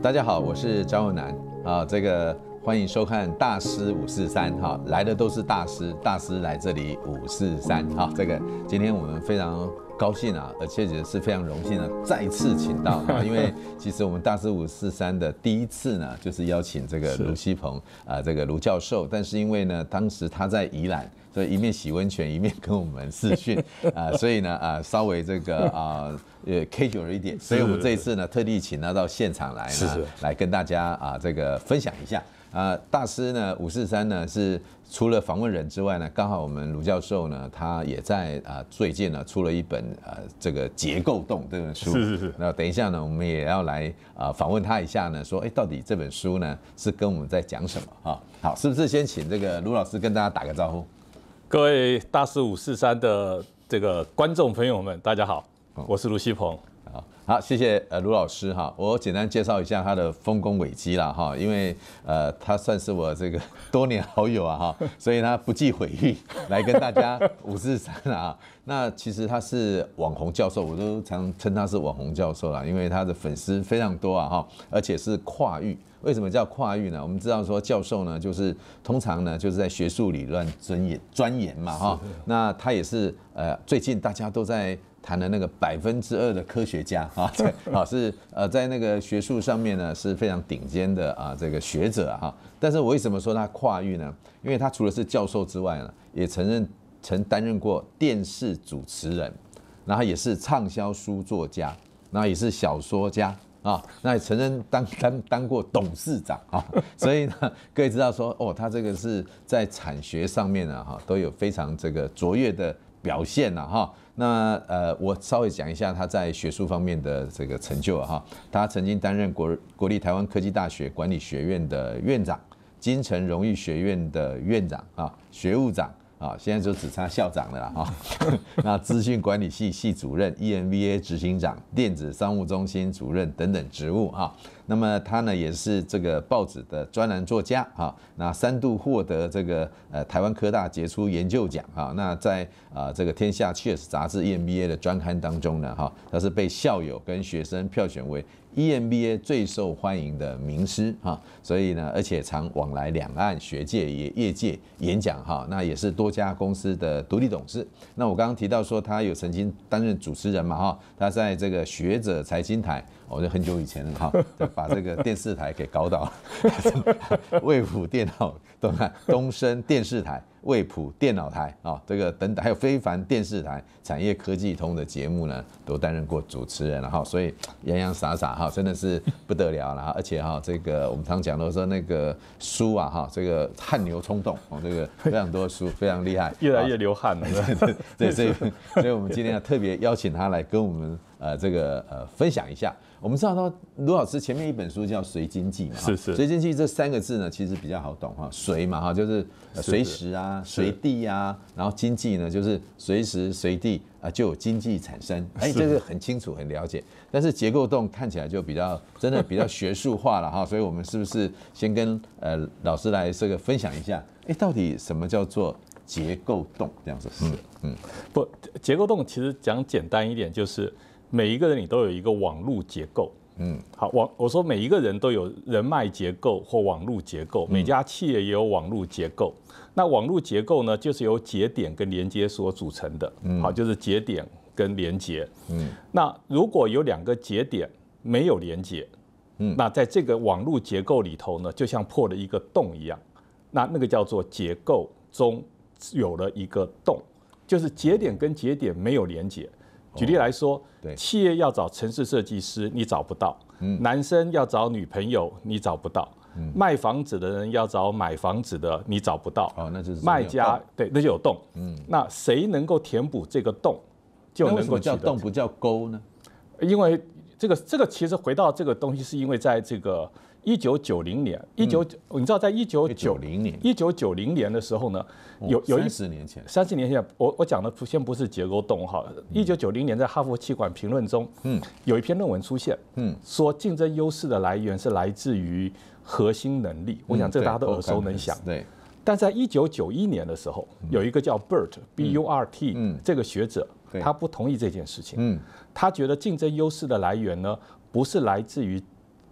大家好，我是张友南啊，欢迎收看大师543哈，来的都是大师，大师来这里543哈，今天我们非常高兴啊，而且也是非常荣幸的再次请到啊，因为其实我们大师543的第一次呢，就是邀请这个卢锡鹏啊，卢教授，但是因为呢，当时他在宜兰，所以一面洗温泉，一面跟我们视讯啊，所以呢稍微casual 一点，所以我们这一次呢，特地请他到现场来呢，来跟大家分享一下。大师呢543呢是除了访问人之外呢，刚好我们卢教授呢，他也在最近呢出了一本结构洞这本书。是。那等一下呢，我们也要来访问他一下呢，说到底这本书呢是跟我们在讲什么啊？好，是不是先请卢老师跟大家打个招呼？ 各位大师543的观众朋友们，大家好，我是卢锡鹏。 好，谢谢卢老师哈。我简单介绍一下他的丰功伟绩啦哈，因为他算是我多年好友啊哈，所以他不计毁誉来跟大家543啊。那其实他是网红教授，我都常称他是网红教授啦，因为他的粉丝非常多啊哈，而且是跨域。为什么叫跨域呢？我们知道说教授呢，就是通常呢就是在学术理论钻研嘛哈。那他也是最近大家都在谈的那个2%的科学家啊，是在那个学术上面呢是非常顶尖的学者哈。但是我为什么说他跨域呢？因为他除了是教授之外呢，也曾担任过电视主持人，然后也是畅销书作家，然后也是小说家。那也曾经当过董事长啊，所以呢，各位知道说他这个是在产学上面都有非常卓越的表现哈。那我稍微讲一下他在学术方面的成就哈。他曾经担任国立台湾科技大学管理学院的院长，金城荣誉学院的院长学务长。现在就只差校长了啦那资讯管理系系主任、EMBA 执行长、电子商务中心主任等等职务那么他呢也是报纸的专栏作家那3度获得台湾科大杰出研究奖那在天下 Cheers 杂志 EMBA 的专刊当中呢他是被校友跟学生票选为EMBA 最受欢迎的名师所以呢，而且常往来两岸学界也业界演讲那也是多家公司的独立董事。那我刚刚提到说他有曾经担任主持人嘛他在学者财经台，就很久以前了把电视台给搞倒，卫普电脑东升电视台。卫普电脑台等等，还有非凡电视台、产业科技通的节目呢，都担任过主持人所以洋洋洒洒真的是不得了了而且我们常讲到说那个书汗流冲动非常多书，非常厉害， 越来越流汗了。 对，所以我们今天要特别邀请他来跟我们分享一下。我们知道卢老师前面一本书叫《随经济》嘛， 是随经济这3个字呢，其实比较好懂随嘛就是随时啊、随地啊，然后经济呢就是随时随地就有经济产生，这个很清楚很了解。但是结构洞看起来就真的比较学术化了所以我们是不是先跟老师来分享一下，到底什么叫做结构洞这样子？ 不，结构洞其实讲简单一点就是。每一个人你都有一个网络结构，好，我说每一个人都有人脉结构或网络结构，每家企业也有网络结构。那网络结构呢，就是由节点跟连接所组成的，好，就是节点跟连接。那如果有2个节点没有连接，那在这个网络结构里头呢，就像破了一个洞一样，那个叫做结构中有了一个洞，就是节点跟节点没有连接。举例来说，企业要找程式设计师，你找不到；男生要找女朋友，你找不到；卖房子的人要找买房子的，你找不到。 那就是卖家对，那就有洞。那谁能够填补这个洞，就能够叫洞不叫沟呢？ 因为这个其实回到这个东西，是因为在1990年，你知道在1990年的时候呢，有 30年前 ，30年前，我讲的先不是结构洞1990年在哈佛气管评论中，有一篇论文出现，说竞争优势的来源是来自于核心能力。我想这个大家都耳熟能详。 对。 但在1991年的时候，有一个叫 BURT 这个学者，他不同意这件事情。他觉得竞争优势的来源呢，不是来自于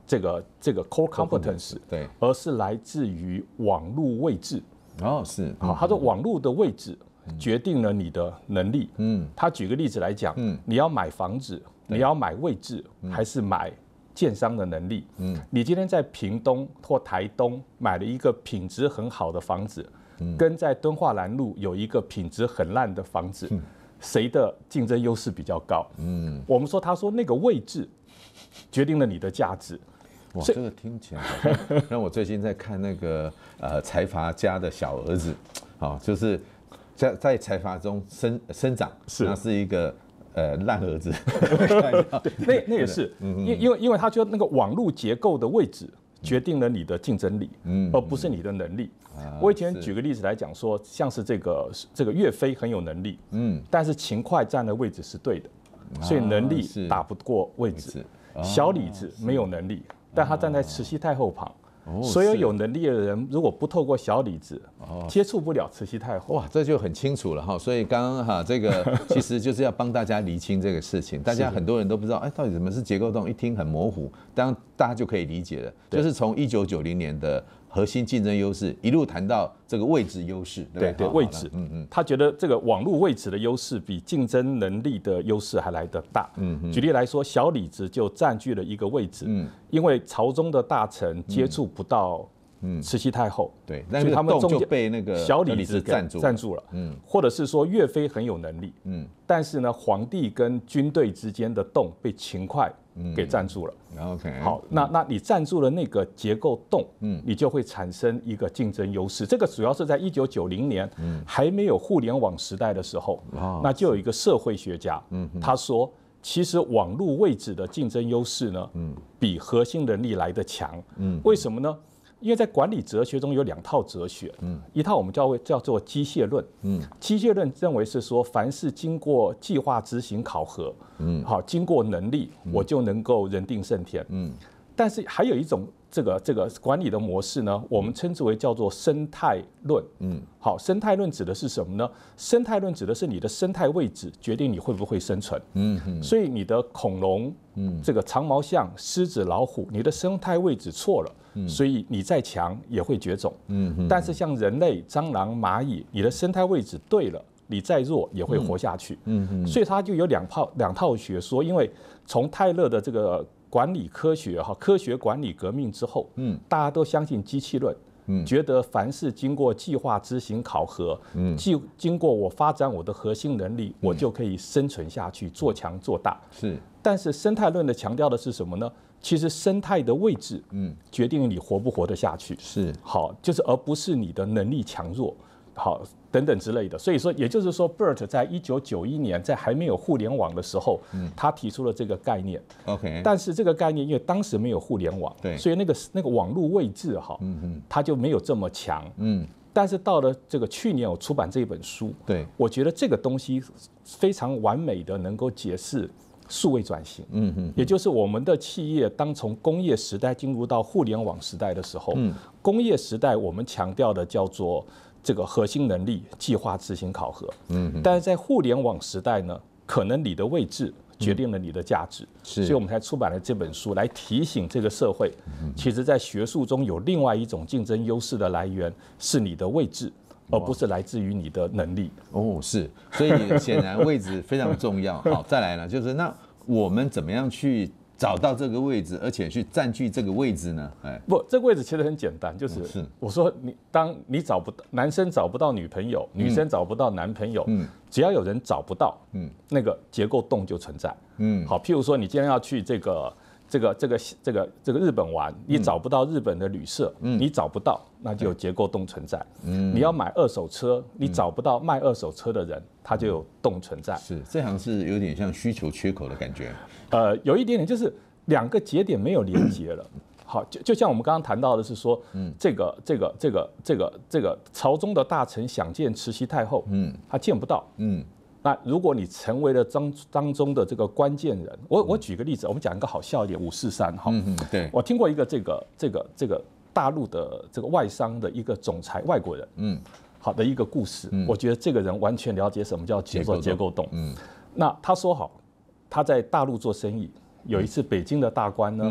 这个 core competence， 对， 而是来自于网络位置。 哦，是， 好，他说网络的位置决定了你的能力。他举个例子来讲，你要买房子，你要买位置，还是买建商的能力？你今天在屏东或台东买了一个品质很好的房子，跟在敦化南路有一个品质很烂的房子，谁的竞争优势比较高？我们说，他说那个位置决定了你的价值。 哇，这个听起来好像让我最近在看那个财阀家的小儿子，好，就是在财阀中生长，那是一个烂儿子。 对，那也是，因为他觉得那个网络结构的位置决定了你的竞争力，而不是你的能力。我以前举个例子来讲说，像是这个岳飞很有能力，但是秦桧站的位置是对的，所以能力打不过位置。小李子没有能力，但他站在慈禧太后旁。所有有能力的人，如果不透过小李子，接触不了慈禧太后。 哇，这就很清楚了哈。所以刚刚哈，这个其实就是要帮大家厘清这个事情。大家很多人都不知道，到底什么是结构洞，一听很模糊，当然大家就可以理解了。就是从1990年的核心竞争优势一路谈到这个位置优势，对不对？ 对，位置，他觉得这个网络位置的优势比竞争能力的优势还来得大。举例来说，小李子就占据了一个位置，因为朝中的大臣接触不到慈禧太后， 对，所以他们就被那个小李子占住了，或者是说岳飞很有能力，但是呢，皇帝跟军队之间的洞被秦桧给占住了。 OK， 好，那你占住了那个结构洞，你就会产生一个竞争优势。这个主要是在1990年还没有互联网时代的时候，那就有一个社会学家，他说，其实网络位置的竞争优势呢，比核心能力来得强。为什么呢？因为在管理哲学中有2套哲学，一套我们叫做机械论，机械论认为是说，凡是经过计划执行考核，好，经过能力，我就能够人定胜天，但是还有一种这个管理的模式呢，我们称之为叫做生态论，好，生态论指的是什么呢？生态论指的是你的生态位置决定你会不会生存，所以你的恐龙，这个长毛象、狮子、老虎，你的生态位置错了。所以你再强也会绝种，但是像人类、蟑螂、蚂蚁，你的生态位置对了，你再弱也会活下去。所以它就有两套学说，因为从泰勒的这个管理科学科学管理革命之后，大家都相信机器论。觉得凡是经过计划执行考核，经过我发展我的核心能力，我就可以生存下去，做强做大。 是， 但是生态论的强调的是什么呢？其实生态的位置，决定你活不活得下去。 是， 好，就是而不是你的能力强弱，好等等之类的。所以说，也就是说 ，BERT 在1991年在还没有互联网的时候，他提出了这个概念。 OK， 但是这个概念因为当时没有互联网， 对， 所以那个网络位置它就没有这么强。但是到了这个去年我出版这本书， 对， 我觉得这个东西非常完美的能够解释数位转型，也就是我们的企业当从工业时代进入到互联网时代的时候，工业时代我们强调的叫做这个核心能力、计划执行考核，但是在互联网时代呢，可能你的位置决定了你的价值，所以我们才出版了这本书来提醒这个社会，其实在学术中有另外一种竞争优势的来源是你的位置，而不是来自于你的能力。 哦，是，所以显然位置非常重要。好，再来呢，就是那我们怎么样去找到这个位置，而且去占据这个位置呢？ 不，这个位置其实很简单，就是我说当你找不到，男生找不到女朋友，女生找不到男朋友，只要有人找不到，那个结构洞就存在。好，譬如说你今天要去这个日本玩，你找不到日本的旅社，你找不到，那就有结构洞存在。你要买二手车，你找不到卖二手车的人，它就有洞存在。 是，这好像是有点像需求缺口的感觉。 有一点点就是2个节点没有连接了。好，就像我们刚刚谈到的是说，这个朝中的大臣想见慈禧太后，他见不到。那如果你成为了当中的这个关键人，我举个例子，我们讲一个好笑一点，543哈。 对， 我听过一个这个大陆的这个外商的一个总裁，外国人，好的一个故事。我觉得这个人完全了解什么叫结构洞。那他说好，他在大陆做生意，有一次北京的大官呢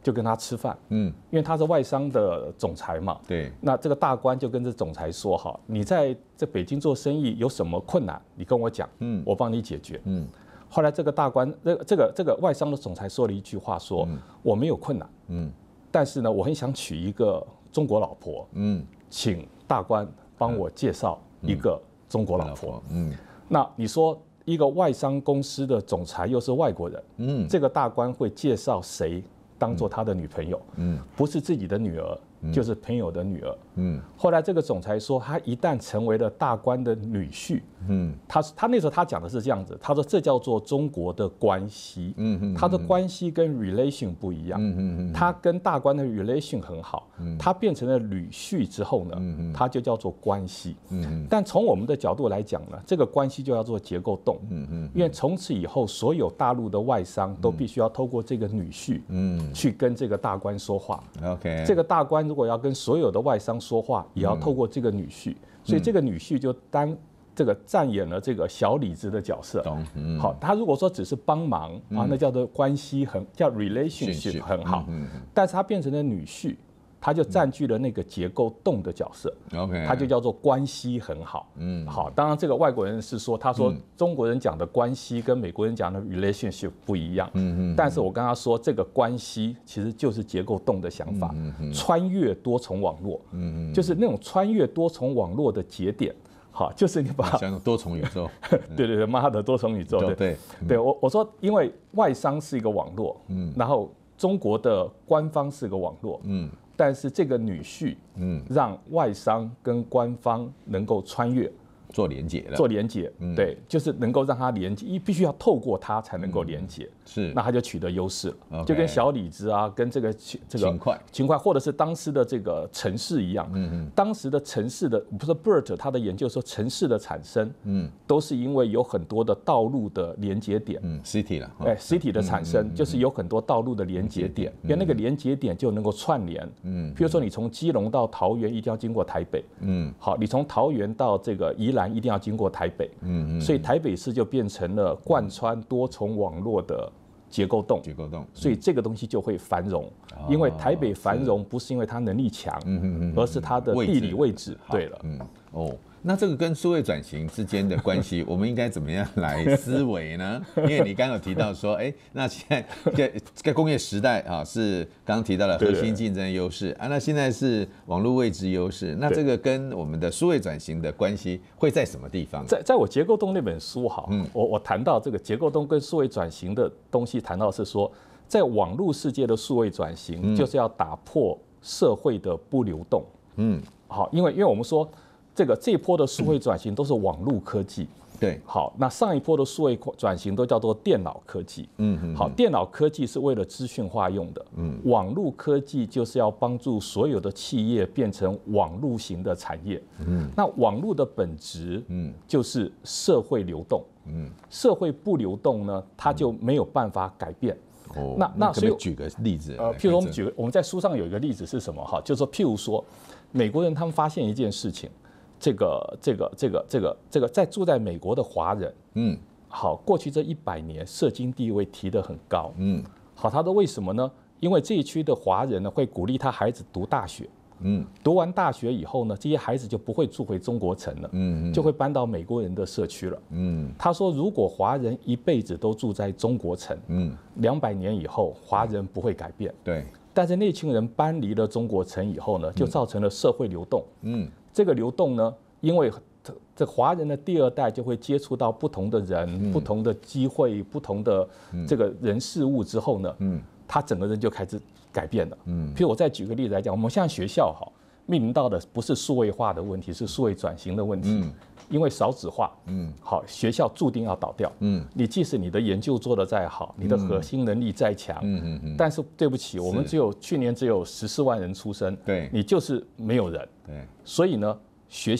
就跟他吃饭，因为他是外商的总裁嘛， 对， 那这个大官就跟这总裁说哈，你在这北京做生意有什么困难，你跟我讲，我帮你解决，后来这个大官，这个外商的总裁说了一句话说，我没有困难，但是呢，我很想娶一个中国老婆，请大官帮我介绍一个中国老婆，那你说一个外商公司的总裁又是外国人，这个大官会介绍谁当做他的女朋友？不是自己的女儿，就是朋友的女儿。后来这个总裁说，他一旦成为了大官的女婿，他那时候他讲的是这样子，他说这叫做中国的关系，他的关系跟 relation 不一样，他跟大官的 relation 很好，他变成了女婿之后呢，他就叫做关系。但从我们的角度来讲呢，这个关系就叫做结构洞，因为从此以后，所有大陆的外商都必须要透过这个女婿，去跟这个大官说话。 OK， 这个大官如果要跟所有的外商说话，也要透过这个女婿，所以这个女婿就扮演了这个小李子的角色。好，他如果说只是帮忙啊，那叫做关系叫 relationship 很好，但是他变成了女婿，他就占据了那个结构洞的角色。 OK， 他就叫做关系很好。好，当然这个外国人是说，他说中国人讲的关系跟美国人讲的 relationship 不一样。但是我跟他说，这个关系其实就是结构洞的想法，穿越多重网络，就是那种穿越多重网络的节点。好，就是你把像多重宇宙， 对，妈的多重宇宙，对，我说，因为外商是一个网络，然后中国的官方是个网络，但是这个女婿，让外商跟官方能够穿越。 做连结了， 做连结，对，就是能够让它连接，必须要透过它才能够连接， 是， 那他就取得优势了，就跟小李子啊，跟这个勤快，或者是当时的这个城市一样，当时的城市的不是 BERT 他的研究说城市的产生，都是因为有很多的道路的连接点 ，city 了 ，city 的产生就是有很多道路的连接点，因为那个连接点就能够串联，譬如说你从基隆到桃园一定要经过台北，好，你从桃园到这个宜兰一定要经过台北，所以台北市就变成了贯穿多重网络的结构洞，所以这个东西就会繁荣。因为台北繁荣不是因为它能力强，而是它的地理位置。对了， 那这个跟数位转型之间的关系，我们应该怎么样来思维呢？因为你刚刚有提到说，那现在工业时代啊，是刚刚提到了核心竞争优势啊，那现在是网络位置优势，那这个跟我们的数位转型的关系会在什么地方？ 在我结构洞那本书哈，我谈到这个结构洞跟数位转型的东西，谈到是说，在网络世界的数位转型，就是要打破社会的不流动。好，因为我们说。这一波的数位转型都是网络科技， 对， 好，那上一波的数位转型都叫做电脑科技，好，电脑科技是为了资讯化用的，网络科技就是要帮助所有的企业变成网络型的产业，那网络的本质，就是社会流动，社会不流动呢，它就没有办法改变。 那所以举个例子， 譬如我们在书上有一个例子是什么哈？就是说，譬如说，美国人他们发现一件事情。这个在住在美国的华人，好，过去这100年社经地位提得很高，好，他说为什么呢？因为这一区的华人呢会鼓励他孩子读大学，读完大学以后呢，这些孩子就不会住回中国城了，就会搬到美国人的社区了，他说如果华人一辈子都住在中国城，200年以后华人不会改变， 对， 但是那群人搬离了中国城以后呢，就造成了社会流动，这个流动呢，因为这华人的第2代就会接触到不同的人、不同的机会、不同的这个人事物之后呢，他整个人就开始改变了。譬如我再举个例子来讲，我们现在学校面临到的不是数位化的问题，是数位转型的问题。因为少子化，好，学校注定要倒掉。你即使你的研究做得再好，你的核心能力再强，但是对不起，我们去年只有14万人出生， 对， 你就是没有人。 对， 所以呢，学校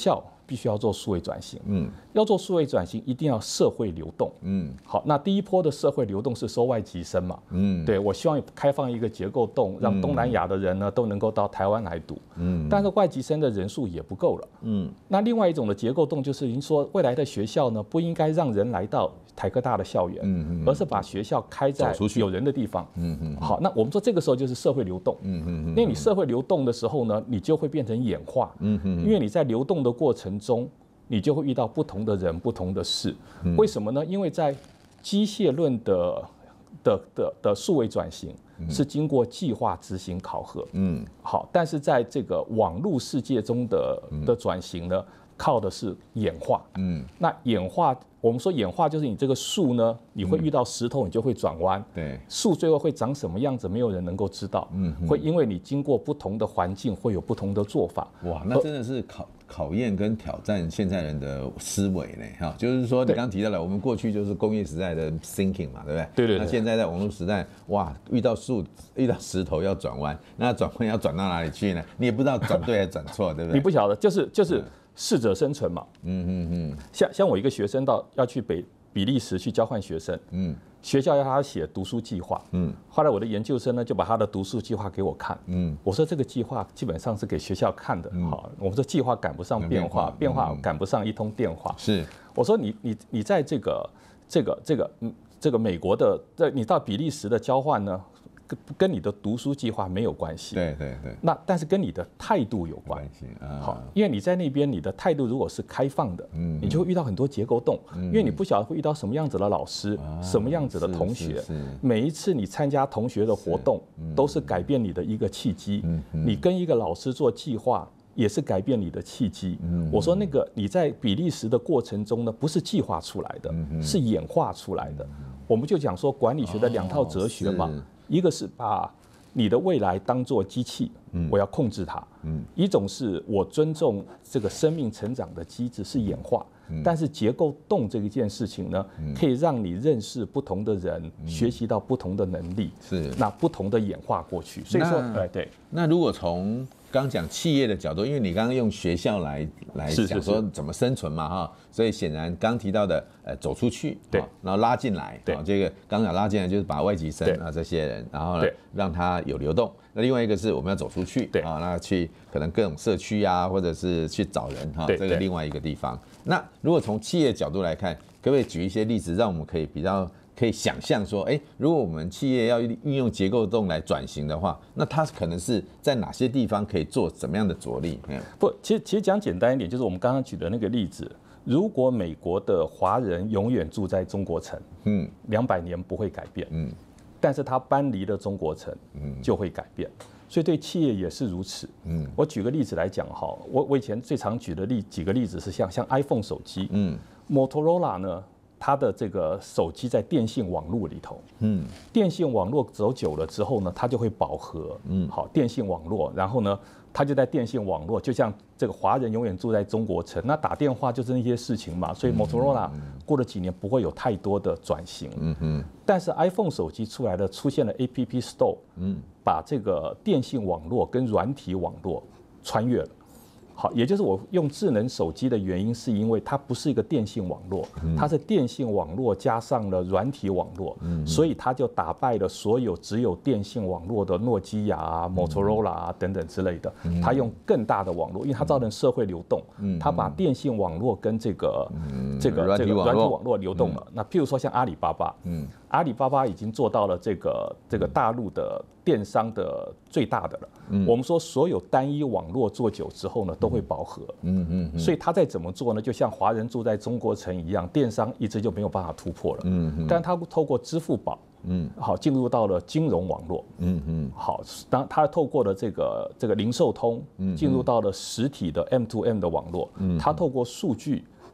必须要做数位转型。要做数位转型，一定要社会流动。好，那第一波的社会流动是收外籍生嘛。对，我希望开放一个结构洞，让东南亚的人呢都能够到台湾来读。但是外籍生的人数也不够了。那另外一种的结构洞就是您说未来的学校呢不应该让人来到台科大的校园，而是把学校开在有人的地方。好，那我们说这个时候就是社会流动。因为你社会流动的时候呢，你就会变成演化。因为你在流动的过程中，你就会遇到不同的人、不同的事。为什么呢？因为在机械论的数位转型是经过计划执行考核。好，但是在这个网络世界中的转型呢，靠的是演化。那演化，我们说演化就是你这个树呢，你会遇到石头，你就会转弯。对，树最后会长什么样子，没有人能够知道。会因为你经过不同的环境，会有不同的做法。 哇，那真的是考验跟挑战现在人的思维呢，哈，就是说你刚刚提到了，我们过去就是工业时代的 thinking 嘛，对不对？对。那现在在网络时代，哇，遇到石头要转弯，那转弯要转到哪里去呢？你也不知道转对还是转错，对不对？ 你不晓得，就是适者生存嘛。像我一个学生要去比利时去交换学生。学校要他写读书计划。后来我的研究生呢就把他的读书计划给我看。我说这个计划基本上是给学校看的。好，我说计划赶不上变化，变化赶不上一通电话。是，我说你在这个美国的，你到比利时的交换呢，跟你的读书计划没有关系。对。那但是跟你的态度有关系。好，因为你在那边，你的态度如果是开放的，你就会遇到很多结构洞。因为你不晓得会遇到什么样子的老师，什么样子的同学。每一次你参加同学的活动，都是改变你的一个契机。你跟一个老师做计划，也是改变你的契机。我说那个你在比利时的过程中呢，不是计划出来的，是演化出来的。我们就讲说管理学的2套哲学嘛。一个是把你的未来当作机器，我要控制它。一种是我尊重这个生命成长的机制，是演化。但是结构洞这一件事情呢，可以让你认识不同的人，学习到不同的能力，那不同的演化过去。所以说，对。那如果从刚讲企业的角度，因为你刚刚用学校来讲说怎么生存嘛哈，所以显然刚提到的走出去，对，然后拉进来，对，这个刚讲拉进来就是把外籍生啊这些人，然后呢让他有流动。那另外一个是我们要走出去，对啊，那去可能各种社区啊，或者是去找人哈，这个另外一个地方。那如果从企业角度来看，可不可以举一些例子，让我们可以想象说，如果我们企业要运用结构洞来转型的话，那它可能是在哪些地方可以做怎么样的着力？ 不，其实讲简单一点，就是我们刚刚举的那个例子，如果美国的华人永远住在中国城，200年不会改变，但是他搬离了中国城，就会改变。所以对企业也是如此。我举个例子来讲哈，我以前最常举的几个例子是像 iPhone 手机，Motorola 呢，它的这个手机在电信网络里头，电信网络走久了之后呢，它就会饱和，好，电信网络，然后呢，它就在电信网络，就像这个华人永远住在中国城，那打电话就是那些事情嘛，所以 Motorola 过了几年不会有太多的转型，但是 iPhone 手机出来了，出现了 App Store，把这个电信网络跟软体网络穿越了。好，也就是我用智能手机的原因，是因为它不是一个电信网络，它是电信网络加上了软体网络，所以它就打败了所有只有电信网络的诺基亚啊、Motorola 啊等等之类的。它用更大大的网络，因为它造成社会流动，它把电信网络跟这个软体网络流动了。那譬如说像阿里巴巴，阿里巴巴已经做到了这个大陆的电商的最大的了。我们说所有单一网络做久之后呢，都会饱和。所以他再怎么做呢，就像华人住在中国城一样，电商一直就没有办法突破了。但他透过支付宝，好进入到了金融网络。好，当他透过了这个零售通，进入到了实体的 M2M 的网络。他透过数据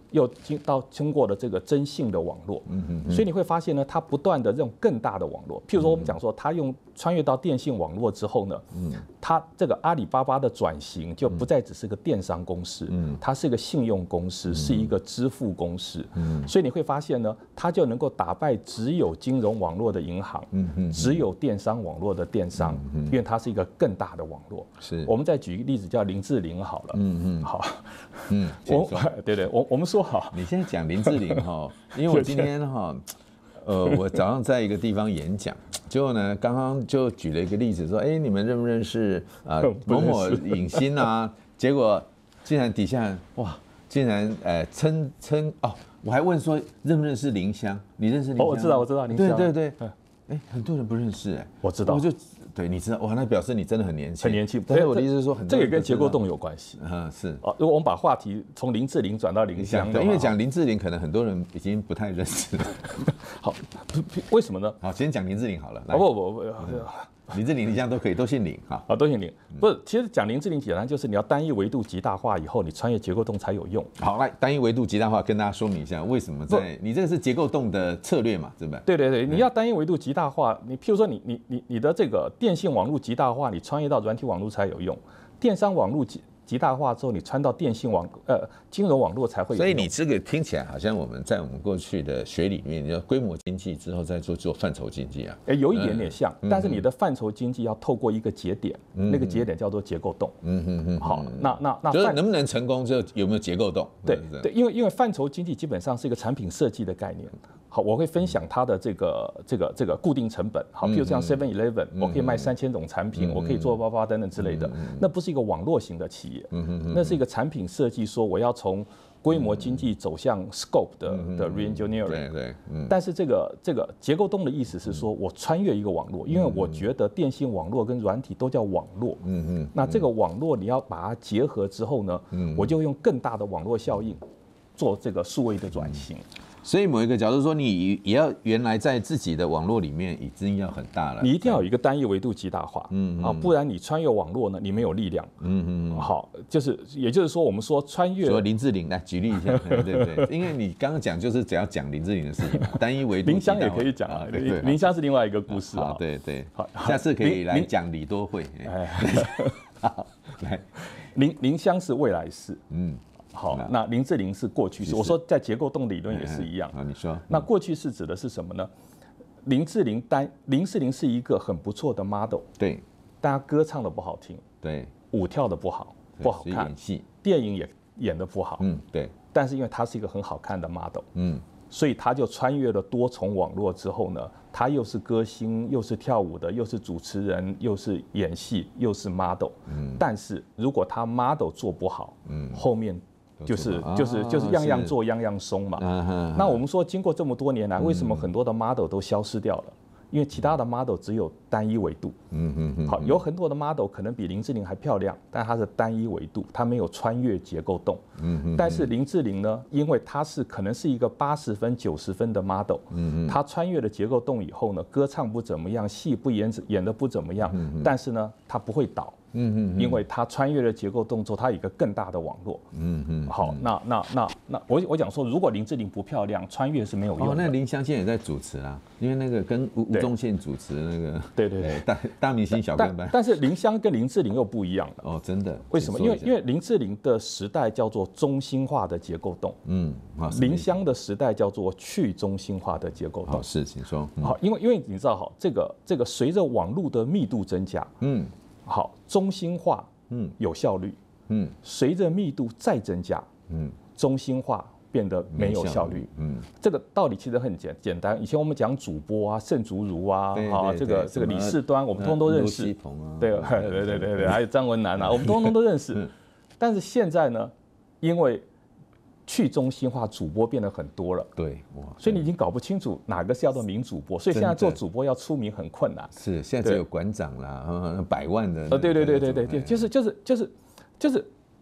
又经过了这个征信的网络，所以你会发现呢，它不断的这种更大的网络。譬如说，我们讲说，它穿越到电信网络之后呢，它这个阿里巴巴的转型就不再只是个电商公司，它是一个信用公司，是一个支付公司。所以你会发现呢，它就能够打败只有金融网络的银行，只有电商网络的电商，因为它是一个更大的网络。 是， 我们再举一个例子，叫林志玲好了。好，对，我们说好， 你现在讲林志玲哈，因为我今天哈，我早上在一个地方演讲，结果呢，刚刚就举了一个例子，说，你们认不认识某某影星啊？结果竟然底下哇，竟然称哦，我还问说认不认识林湘？你认识林湘？ 我知道林湘。 对，很多人不认识我知道， 我就。对，你知道哇，那表示你真的很年轻， 很年轻。 但是我的意思是说， 这个跟结构洞有关系。 是。 如果我们把话题从林志玲转到林湘， 因为讲林志玲，可能很多人已经不太认识了。 好，为什么呢？ 好，先讲林志玲好了。 不， 林志玲、林湘都可以，都姓林哈。 都姓林。不是，其实讲林志玲简单就是你要单一维度极大化以后，你穿越结构洞才有用。 好，来单一维度极大化，跟大家说明一下为什么你这个是结构洞的策略嘛，对不对？ 对，你要单一维度极大化，你譬如说你的这个电信网络极大化，你穿越到软体网络才有用。电商网络极大化之后，你穿到电信金融网络才会有用。 所以你这个听起来好像我们在我们过去的学理里面，你要规模经济之后再做范畴经济啊。 有一点点像，但是你的范畴经济要透过一个节点，那个节点叫做结构洞。好，那就是能不能成功，就有没有结构洞？ 对，因为范畴经济基本上是一个产品设计的概念。好，我会分享它的这个固定成本。好，譬如像 7-Eleven，我可以卖3000种产品，我可以做88等等之类的。那不是一个网络型的企业，那是一个产品设计，说我要从规模经济走向 scope 的 re-engineering。 对， 但是这个结构洞的意思是说，我穿越一个网络，因为我觉得电信网络跟软体都叫网络。那这个网络你要把它结合之后呢，我就用更大的网络效应做这个数位的转型。 所以某一个角度说，你也要原来在自己的网络里面已经要很大了， 你一定要有一个单一维度极大化，不然你穿越网络呢，你没有力量。好，也就是说，我们说穿越。说林志玲来举例一下，对，因为你刚刚讲就是只要讲林志玲的事情嘛，单一维度。 林湘也可以讲啊，林湘是另外一个故事啊。 对，好，下次可以来讲李多惠。好，来， 林湘是未来式。好，那林志玲是过去式。我说在结构洞理论也是一样。 你说， 那过去式指的是什么呢？林志玲是一个很不错的 model， 对， 但她歌唱的不好听， 对， 舞跳的不好看， 演戏， 电影也演的不好， 对。 但是因为她是一个很好看的 model，所以她就穿越了多重网络之后呢，她又是歌星，又是跳舞的，又是主持人，又是演戏，又是 model。但是如果她 model 做不好，后面就是样样做样样松嘛。那我们说，经过这么多年来，为什么很多的 model 都消失掉了？因为其他的 model 只有单一维度。好，有很多的 model 可能比林志玲还漂亮，但它是单一维度，它没有穿越结构洞。但是林志玲呢，因为她可能是一个80分、90分的 model，她穿越了结构洞以后呢，歌唱不怎么样，戏不演得不怎么样，但是呢，她不会倒。因为它穿越了结构动作，它有一个更大的网络。好，那我讲说，如果林志玲不漂亮，穿越是没有用的。 那林湘现在也在主持啦，因为那个跟吴宗宪主持那个， 对， 大明星小跟班。 但是林湘跟林志玲又不一样了。 哦，真的？ 为什么？因为林志玲的时代叫做中心化的结构洞，林湘的时代叫做去中心化的结构洞。 是，请说。 好，因为你知道，好，这个随着网络的密度增加，好，中心化，有效率，随着密度再增加，中心化变得没有效率，这个道理其实很简单。以前我们讲主播啊，盛竹如啊，这个李四端，我们通通都认识，对，还有张文楠啊，我们通通都认识。但是现在呢，因为去中心化主播变得很多了， 对， 所以你已经搞不清楚哪个是叫做名主播，所以现在做主播要出名很困难。 是，现在只有馆长啦，100万的。 对，就是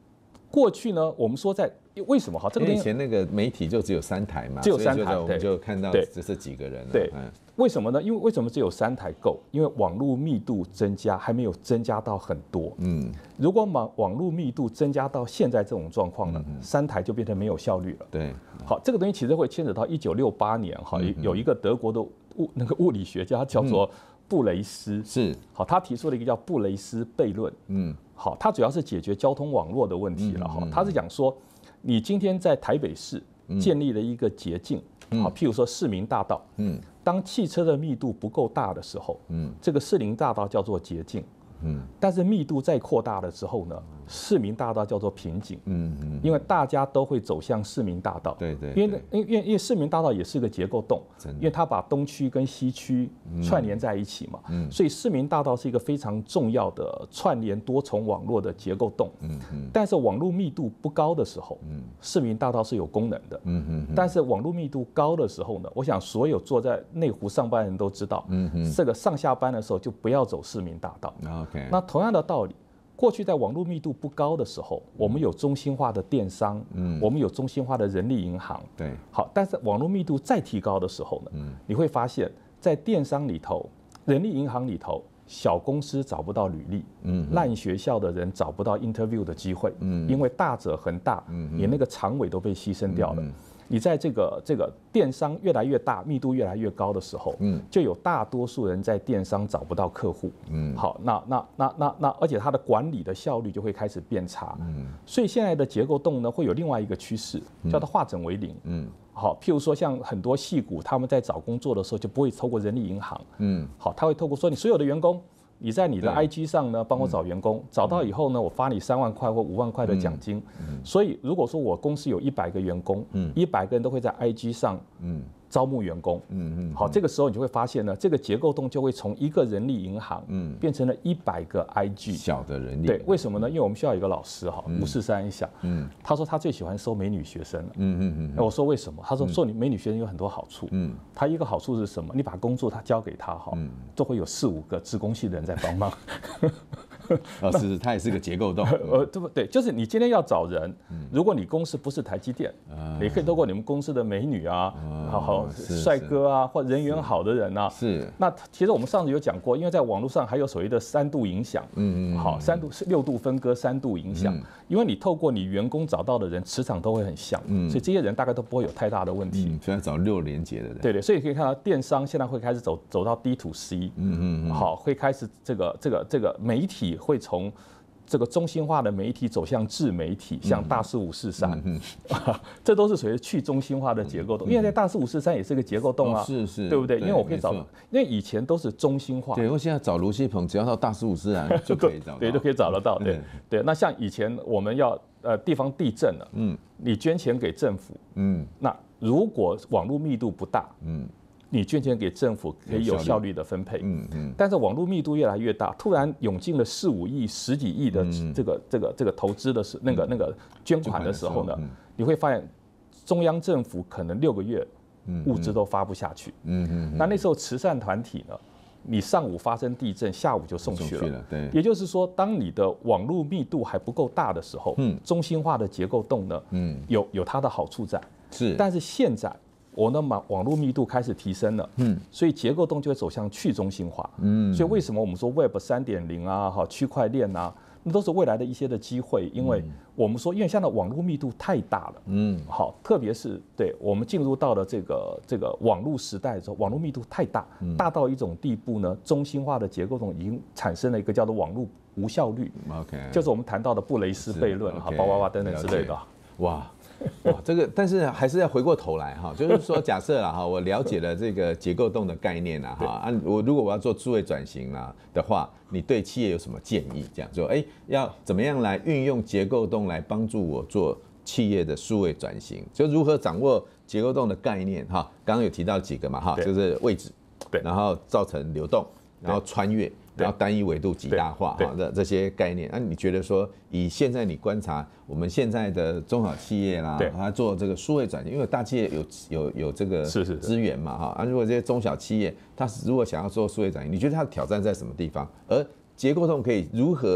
过去呢，我们说为什么哈？这个以前那个媒体就只有3台嘛， 只有3台， 我们就看到只是几个人了。 对，为什么呢？因为为什么只有3台够？因为网络密度增加还没有增加到很多。如果网络密度增加到现在这种状况呢，3台就变成没有效率了。 对， 好，这个东西其实会牵扯到1968年哈，有一个德国的物理学家叫做布雷斯， 是好，他提出了一个叫布雷斯悖论。好，他主要是解决交通网络的问题了哈。他是讲说，你今天在台北市建立了一个捷径，好，譬如说市民大道，当汽车的密度不够大的时候，这个市民大道叫做捷径，但是密度再扩大的时候呢，市民大道叫做瓶颈，因为大家都会走向市民大道， 对， 因为市民大道也是个结构洞，因为它把东区跟西区串联在一起嘛，所以市民大道是一个非常重要的串联多重网络的结构洞，但是网络密度不高的时候，市民大道是有功能的，但是网络密度高的时候呢，我想所有坐在内湖上班的人都知道，这个上下班的时候就不要走市民大道。那同样的道理，过去在网络密度不高的时候，我们有中心化的电商，我们有中心化的人力银行， 对， 好，但是网络密度再提高的时候呢，你会发现在电商里头、人力银行里头，小公司找不到履历，烂学校的人找不到 interview 的机会，因为大者恒大，你那个长尾都被牺牲掉了。你在这个电商越来越大、密度越来越高的时候，就有大多数人在电商找不到客户。好，那，而且它的管理的效率就会开始变差。所以现在的结构洞呢，会有另外一个趋势，叫做化整为零。好，譬如说像很多矽谷，他们在找工作的时候就不会透过人力银行。好，他会透过说你所有的员工。你在你的 IG 上呢，帮我找员工，找到以后呢，我发你3万块或5万块的奖金。所以如果说我公司有100个员工，100个人都会在 IG 上招募员工。好，这个时候你就会发现呢，这个结构洞就会从一个人力银行变成了100个 IG 小的人力。 对，为什么呢？因为我们学校有一个老师哈，吴世山一下，他说他最喜欢收美女学生了。我说为什么？他说收你美女学生有很多好处。他一个好处是什么？你把工作他交给他哈，都会有4、5个职工系的人在帮忙。 是，它也是个结构洞。 对不对？就是你今天要找人，如果你公司不是台积电，你可以透过你们公司的美女啊，好帅哥啊，或人缘好的人啊。 是。 那其实我们上次有讲过，因为在网络上还有所谓的3度影响。好，3度是6度分割，3度影响。因为你透过你员工找到的人，磁场都会很像，所以这些人大概都不会有太大的问题。 所以要找6连结的人。 对，所以可以看到电商现在会开始走到 D to C。好，会开始这个媒体会从这个中心化的媒体走向自媒体，像大师543，这都是属于去中心化的结构洞。因为在大师543也是个结构洞啊， 是， 对不对？因为我可以找，因为以前都是中心化， 对，因为现在找卢锡鹏，只要到大师543就可以找到， 对，就可以找得到，对。那像以前我们要地方地震了，你捐钱给政府，那如果网络密度不大，你捐钱给政府可以有效率的分配，但是网络密度越来越大，突然涌进了4、5亿、10几亿的这个投资的那个捐款的时候呢，你会发现中央政府可能6个月物资都发不下去，那时候慈善团体呢，你上午发生地震，下午就送去了， 对， 也就是说，当你的网络密度还不够大的时候，中心化的结构洞呢，有它的好处在，但是现在。我的网络密度开始提升了，所以结构洞就会走向去中心化，所以为什么我们说 Web 3.0啊，区块链啊，那都是未来的一些的机会，因为我们说，因为现在网络密度太大了，好，特别是对我们进入到了这个网络时代的时候，网络密度太大，大到一种地步呢，中心化的结构洞已经产生了一个叫做网络无效率，就是我们谈到的布雷斯悖论，哈，等等之类的， 哇。这个，但是还是要回过头来哈，就是说，假设啦哈，我了解了这个结构洞的概念啦哈，如果我要做数位转型啦的话，你对企业有什么建议？这样说，要怎么样来运用结构洞来帮助我做企业的数位转型？就如何掌握结构洞的概念哈？刚刚有提到几个嘛哈，就是位置，对，然后造成流动，然后穿越。然后单一维度极大化这些概念，那你觉得说，以现在你观察我们现在的中小企业啦，它做这个数位转型，因为大企业有这个资源嘛哈，如果这些中小企业它如果想要做数位转型，你觉得它的挑战在什么地方？而结构洞可以如何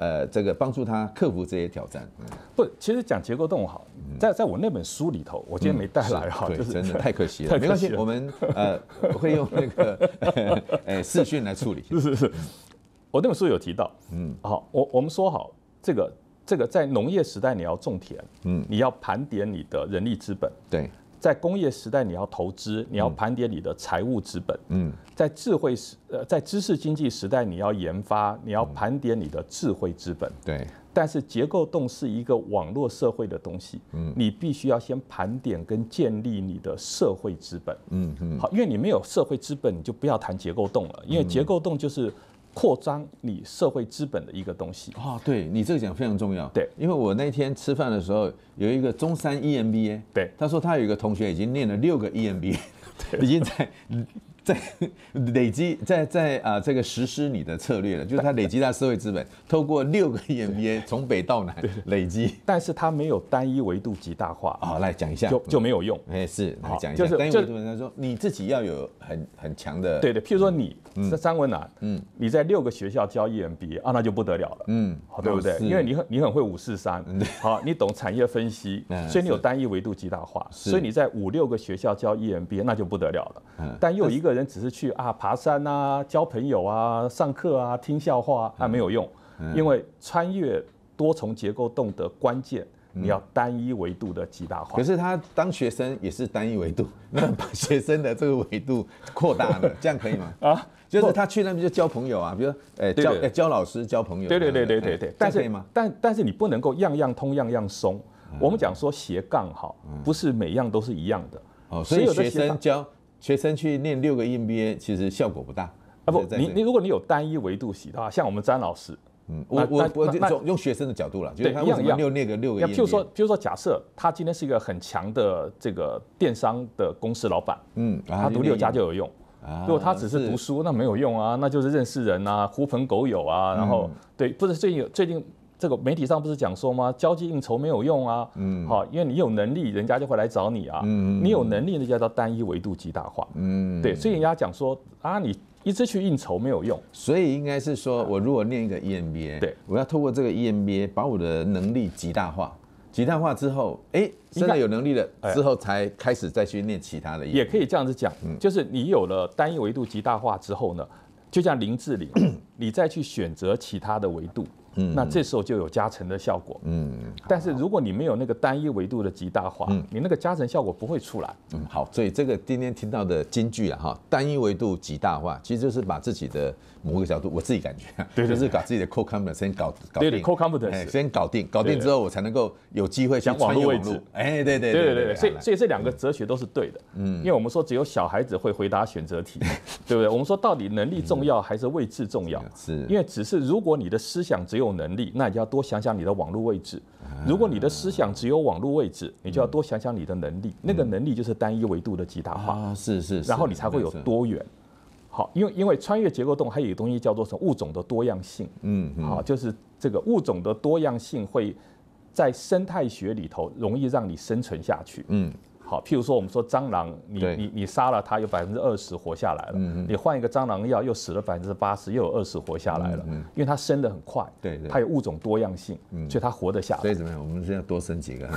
这个帮助他克服这些挑战。 不，其实讲结构动好，在我那本书里头，我今天没带来哈， 对， 就是真的太可惜了。没关系，我们会用那个视讯来处理。 是，我那本书有提到，好，我们说好这个在农业时代你要种田，你要盘点你的人力资本， 对。 在工业时代，你要投资，你要盘点你的财务资本。在在知识经济时代，你要研发，你要盘点你的智慧资本。 对。 但是结构洞是一个网络社会的东西，你必须要先盘点跟建立你的社会资本。好，因为你没有社会资本，你就不要谈结构洞了，因为结构洞就是扩张你社会资本的一个东西。 对你这个讲非常重要。 对， 因为我那天吃饭的时候，有一个中山 EMBA， 对， 他说他有一个同学已经念了6个 EMBA， 已经在累积在这个实施你的策略了，就是他累积他社会资本，透过6个 EMBA 从北到南累积， 但是他没有单一维度极大化。 来讲一下， 就没有用。 是，来讲一下单一维度。他说你自己要有很强的， 对，譬如说你在张文南，你在6个学校教 EMBA 那就不得了了，对不对？因为你很会543，好，你懂产业分析，所以你有单一维度极大化，所以你在5、6个学校教 EMBA 那就不得了了。但又有一个人只是去爬山啊、交朋友啊、上课啊、听笑话没有用，因为穿越多重结构洞的关键，你要单一维度的极大化。 可是他当学生也是单一维度，那把学生的这个维度扩大了，这样可以吗？就是他去那边就交朋友啊，比如教老师、交朋友。 对。但是你不能够样样通、样样松。我们讲说斜杠好，不是每样都是一样的。 所以学生去念6个 EMBA 其实效果不大。 如果你有单一维度系的话，像我们詹老师， 我用学生的角度了，就是他为什么念个6个 EMBA？ 譬如说，假设他今天是一个很强的这个电商的公司老板，他读6家就有用。如果他只是读书，那没有用啊，那就是认识人啊，狐朋狗友啊，然后对，不是最近这个媒体上不是讲说吗？交际应酬没有用啊，好，因为你有能力，人家就会来找你啊，你有能力，那叫做单一维度极大化，对，所以人家讲说你一直去应酬没有用， 所以应该是说我如果念一个 EMBA， 对，我要透过这个 EMBA 把我的能力极大化。极大化之后，真的有能力了之后，才开始再去念其他的。 也可以这样子讲，就是你有了单一维度极大化之后呢，就像林志玲，你再去选择其他的维度，那这时候就有加成的效果。但是如果你没有那个单一维度的极大化，你那个加成效果不会出来。 好，所以这个今天听到的金句单一维度极大化，其实就是把自己的某个角度，我自己感觉，就是把自己的 core competence 先搞定 ，core competence 先搞定之后，我才能够有机会去穿越网络。对， 所以这2个哲学都是对的。因为我们说只有小孩子会回答选择题，对不对？我们说到底能力重要还是位置重要？ 是， 因为只是如果你的思想只有能力，那你就要多想想你的网络位置；如果你的思想只有网络位置，你就要多想想你的能力。那个能力就是单一维度的极大化。 是， 然后你才会有多元。好，因为穿越结构洞还有一个东西叫做什么物种的多样性。好，就是这个物种的多样性会在生态学里头容易让你生存下去。好，譬如说我们说蟑螂，你杀了它有20%活下来了，你换一个蟑螂药又死了80%，又有20%活下来了，因为它生得很快， 对， 它有物种多样性，所以它活得下来。 所以怎么样？我们现在多生几个，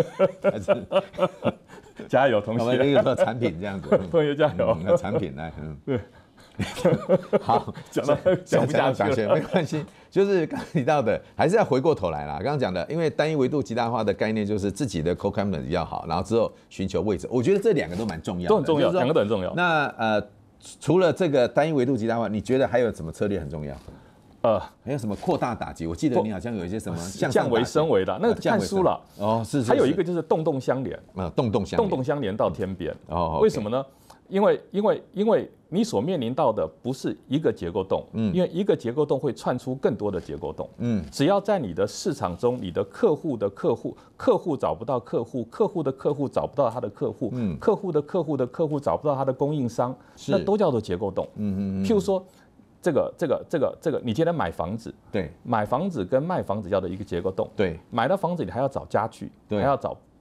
加油，同学！ 我们一个产品这样子， 同学加油！ 那产品来， 对。 好， 讲不下去了， 没关系。就是刚提到的，还是要回过头来啦。刚刚讲的，因为单一维度极大化的概念就是自己的 core competence 要好，然后之后寻求位置。我觉得这2个都蛮重要的， 都很重要，2个都很重要。 那除了这个单一维度极大化，你觉得还有什么策略很重要？还有什么扩大打击？我记得你好像有一些什么降维升维的，那个看书了。 是。 还有一个就是动动相连， 动动相连到天边。为什么呢？因为你所面临到的不是一个结构洞，因为一个结构洞会串出更多的结构洞，只要在你的市场中，你的客户的客户，客户找不到客户，客户的客户找不到他的客户，客户的客户的客户找不到他的供应商，那都叫做结构洞。譬如说，这个，你今天买房子，对，买房子跟卖房子叫做一个结构洞，对，买了房子你还要找家具，还要找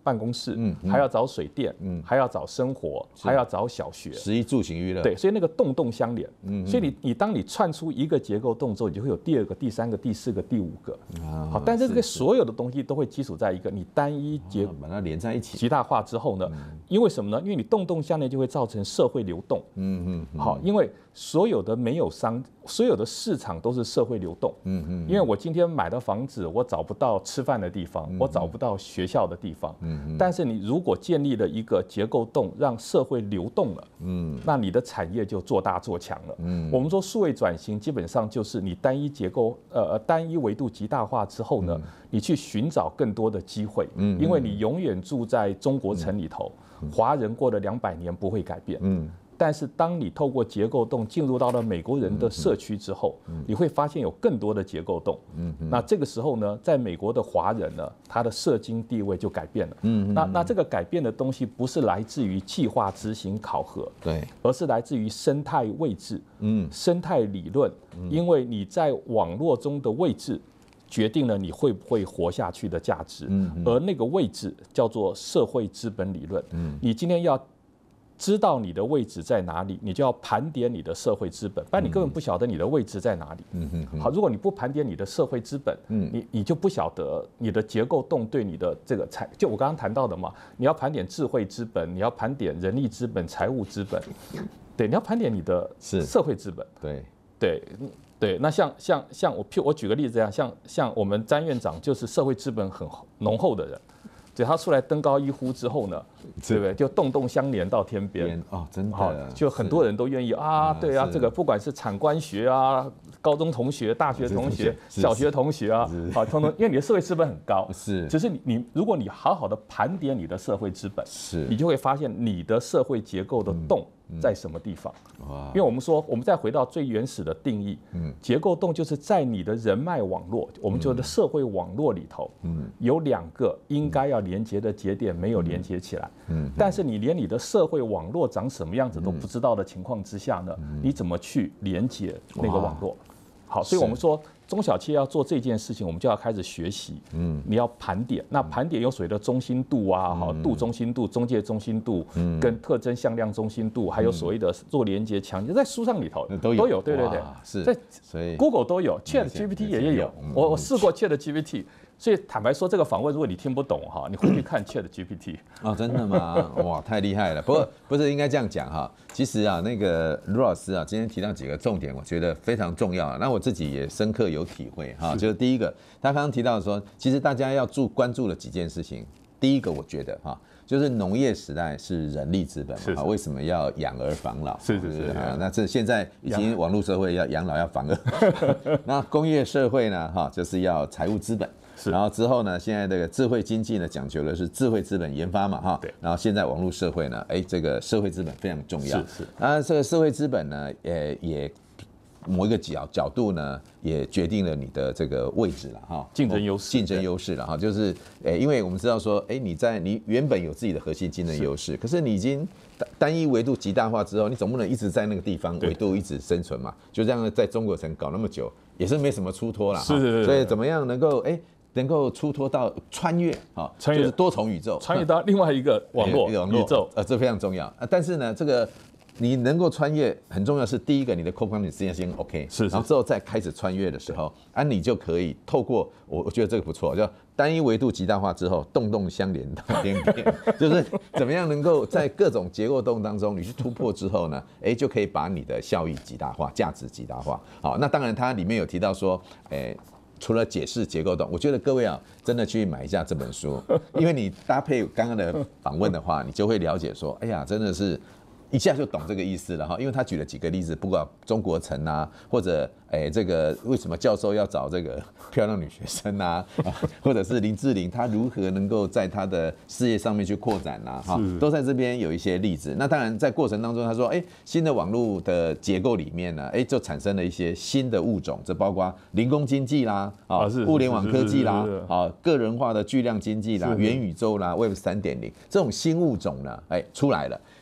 办公室，还要找水电，还要找生活，还要找小学， 食衣住行娱乐， 对，所以那个动动相连，所以你当你串出一个结构洞之后，你就会有第2个、第3个、第4个、第5个，好，但是这个所有的东西都会基础在一个你单一把它连在一起， 极大化之后呢，因为什么呢？因为你动动相连就会造成社会流动，好，因为所有的所有的市场都是社会流动，因为我今天买的房子，我找不到吃饭的地方，我找不到学校的地方，但是你如果建立了一个结构洞，让社会流动了，那你的产业就做大做强了。我们说数位转型基本上就是你单一维度极大化之后呢，你去寻找更多的机会，因为你永远住在中国城里头，华人过了200年不会改变。但是当你透过结构洞进入到了美国人的社区之后，你会发现有更多的结构洞。那这个时候呢，在美国的华人呢，他的社经地位就改变了。那这个改变的东西不是来自于计划执行考核， 对， 而是来自于生态位置，生态理论。因为你在网络中的位置，决定了你会不会活下去的价值。而那个位置叫做社会资本理论。你今天要知道你的位置在哪里，你就要盘点你的社会资本，不然你根本不晓得你的位置在哪里。好，如果你不盘点你的社会资本，你就不晓得你的结构洞对你的这个就我刚刚谈到的嘛，你要盘点智慧资本，你要盘点人力资本、财务资本，对，你要盘点你的社会资本。对，那像我举个例子，像我们詹院长就是社会资本很浓厚的人。对，他出来登高一呼之后呢，对不对？就动动相连到天边哦，真的， 就很多人都愿意啊，对啊，这个不管是产官学啊，高中同学、大学同学、小学同学啊，好，通通，因为你的社会资本很高，只是如果你好好的盘点你的社会资本，你就会发现你的社会结构的洞在什么地方。因为我们说，我们再回到最原始的定义，结构洞就是在你的人脉网络，我们说的社会网络里头，有2个应该要连接的节点没有连接起来，但是你连你的社会网络长什么样子都不知道的情况之下呢，你怎么去连接那个网络？好，所以我们说中小企业要做这件事情，我们就要开始学习。你要盘点，那盘点有所谓的中心度啊，好，度中心度、中介中心度，跟特征向量中心度，还有所谓的做连接强，在书上里头都有，对，在 Google 都有 ，ChatGPT 也有，我试过 ChatGPT。所以坦白说，这个访问如果你听不懂哈，你回去看 ChatGPT 哦，真的吗？哇，太厉害了！不过不是应该这样讲哈，其实啊，那个卢老师啊，今天提到几个重点，我觉得非常重要。那我自己也深刻有体会哈，就是第一个，他刚刚提到说，其实大家要关注的几件事情，第一个我觉得哈，就是农业时代是人力资本嘛，为什么要养儿防老？是啊，那这现在已经网络社会要养老要防儿，那工业社会呢哈，就是要财务资本。然后之后呢，现在这个智慧经济呢，讲究的是智慧资本研发嘛，哈。然后现在网络社会呢，这个社会资本非常重要。那这个社会资本呢，也某一个角度呢，也决定了你的这个位置了，哈。竞争优势了，哈。就是因为我们知道说，你原本有自己的核心竞争优势，可是你已经单一维度极大化之后，你总不能一直在那个地方维度一直生存嘛？就这样在中国城搞那么久，也是没什么出脱了。所以怎么样能够出脱到穿越啊，就是多重宇宙， 穿越到另外一个网络宇宙， 这非常重要。但是呢，这个你能够穿越很重要是第一个，你的 core competence 先 OK， 然后之后再开始穿越的时候，你就可以透过我觉得这个不错，叫单一维度极大化之后，动动相连到天边，就是怎么样能够在各种结构洞当中，你去突破之后呢，就可以把你的效益极大化，价值极大化。好，那当然它里面有提到说，除了解释结构洞，我觉得各位啊，真的去买一下这本书，因为你搭配刚刚的访问的话，你就会了解说，哎呀，真的是一下就懂这个意思了哈。因为他举了几个例子，不管中国城啊，或者这个为什么教授要找这个漂亮女学生啊，或者是林志玲她如何能够在她的事业上面去扩展啊，哈，都在这边有一些例子。那当然在过程当中，他说，新的网络的结构里面呢，就产生了一些新的物种，这包括零工经济啦，互联网科技啦，个人化的巨量经济啦，元宇宙啦 ，Web 3.0这种新物种呢，出来了。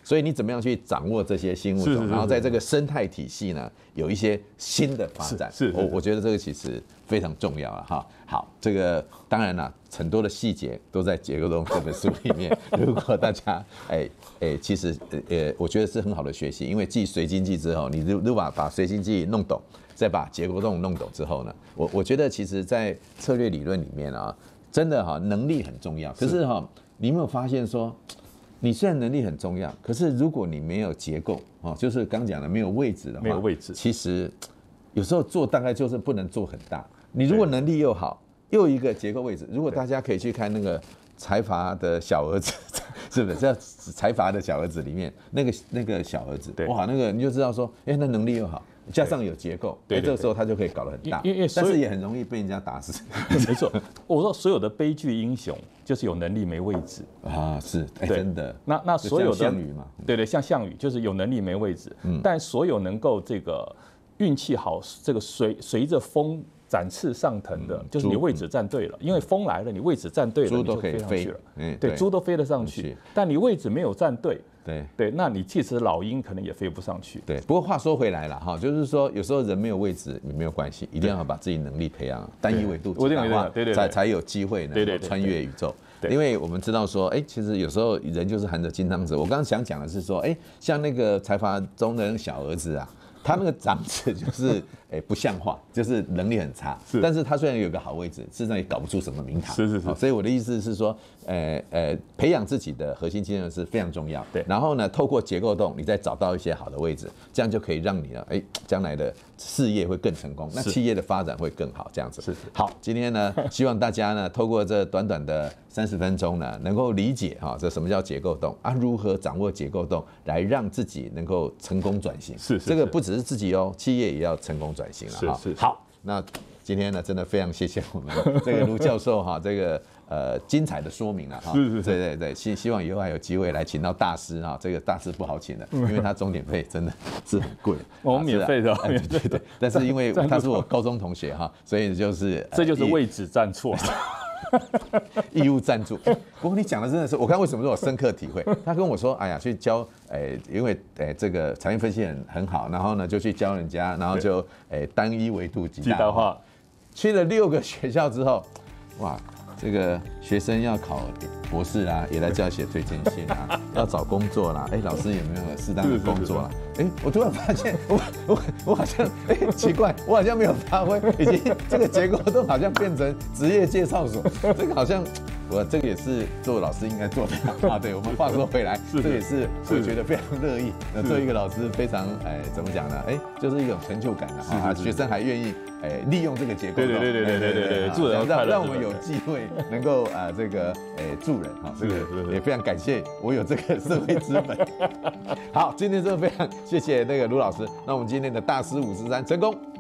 所以你怎么样去掌握这些新物种，然后在这个生态体系呢，有一些新的发展。我觉得这个其实非常重要了哈。好，这个当然了，很多的细节都在《结构洞》这本书里面。如果大家其实我觉得是很好的学习，因为继随经济之后，你如果把随经济弄懂，再把结构洞弄懂之后呢，我觉得其实在策略理论里面啊，真的哈能力很重要。可是哈，你有没有发现说，你虽然能力很重要，可是如果你没有结构哦，就是刚讲的没有位置的话， 没有位置， 其实有时候做大概就是不能做很大。你如果能力又好，又一个结构位置，如果大家可以去看那个财阀的小儿子，是不是？叫财阀的小儿子里面那个小儿子，哇，那个你就知道说，那能力又好，加上有结构，这个时候他就可以搞得很大，但是也很容易被人家打死。 没错，我说所有的悲剧英雄就是有能力没位置啊，是，真的。 那所有的项羽嘛， 对，像项羽就是有能力没位置，但所有能够这个运气好，这个随着风展翅上腾的，就是你位置站对了，因为风来了，你位置站对了， 猪都可以飞了，对，猪都飞得上去，但你位置没有站对。对，那你即使老鹰可能也飞不上去。 对，不过话说回来了哈，就是说有时候人没有位置也没有关系，一定要把自己能力培养，单一维度极大化，才有机会呢穿越宇宙。因为我们知道说，其实有时候人就是含着金汤匙。我刚刚想讲的是说，像那个财阀中的小儿子啊。他那个长子就是不像话，就是能力很差，但是他虽然有个好位置，事实上也搞不出什么名堂。所以我的意思是说，培养自己的核心竞争力是非常重要。对，然后呢，透过结构洞，你再找到一些好的位置，这样就可以让你呢，将来的事业会更成功，那企业的发展会更好。这样子。好，今天呢，希望大家呢，透过这短短的30分钟呢，能够理解这什么叫结构洞啊，如何掌握结构洞，来让自己能够成功转型。这个不只是自己哦，企业也要成功转型了。好，那今天呢，真的非常谢谢我们这个卢教授这个精彩的说明了哈。对，希望以后还有机会来请到大师哈，这个大师不好请的，因为他钟点费真的是很贵。 我们免费的， 对，但是因为他是我高中同学哈，所以就是这就是位置站错。 义务赞助。不过你讲的真的是，我刚为什么说我深刻体会？他跟我说，哎呀，去教，因为这个产业分析很好，然后呢就去教人家，然后就单一维度极大化。去了6个学校之后，哇，这个学生要考博士啦，也来叫写推荐信啦，要找工作啦，老师有没有适当的工作啦？我突然发现，我好像奇怪，我好像没有发挥，已经这个结构都好像变成职业介绍所，这个好像我这个也是做老师应该做的啊。对，我们话说回来，这也是我觉得非常乐意，做一个老师非常怎么讲呢？就是一种成就感啊，学生还愿意利用这个结构， 对，助人让我们有机会能够这个助人啊，这个也非常感谢我有这个社会资本。好，今天真的非常谢谢那个卢老师，那我们今天的大师543成功。